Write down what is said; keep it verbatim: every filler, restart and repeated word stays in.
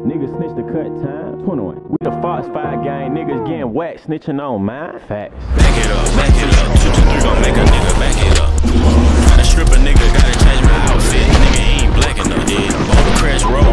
Niggas snitch the cut time. twenty-one. We the Fox five gang, niggas getting whacked, snitching on mine. Facts. Back it up, back it up. Two, two, three gon' make a nigga back it up. Gotta strip a nigga, gotta change my outfit. Nigga ain't black enough, yeah. On the crash road.